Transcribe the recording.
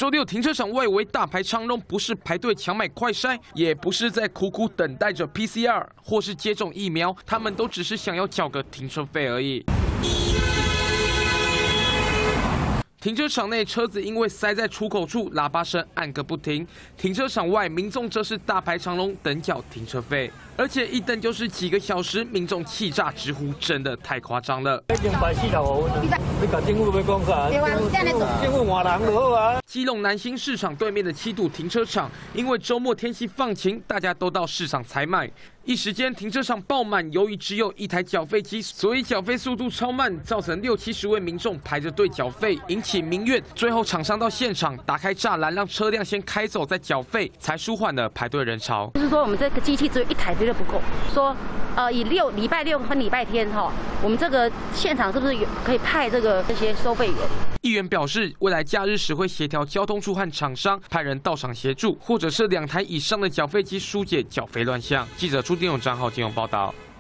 周六停车场外围大排长龙，不是排队抢买快筛，也不是在苦苦等待着 PCR 或是接种疫苗，他们都只是想要缴个停车费而已。停车场内车子因为塞在出口处，喇叭声按个不停；停车场外民众则是大排长龙等缴停车费，而且一等就是几个小时，民众气炸直呼真的太夸张了。已经排4-5分了，你甲政府要讲啥？政府换人就好啊。基隆南新市场对面的7堵停车场，因为周末天气放晴，大家都到市场采买。一时间停车场爆满，由于只有一台缴费机，所以缴费速度超慢，造成60-70位民众排着队缴费，引起民怨。最后厂商到现场打开栅栏，让车辆先开走再缴费，才舒缓了排队人潮。 就是说我们这个机器只有1台绝对不够，说以礼拜6和礼拜天我们这个现场是不是可以派这些收费员？ 议员表示，未来假日时会协调交通处和厂商派人到场协助，或者是2台以上的缴费机疏解缴费乱象。记者朱定勇、张浩金融报道。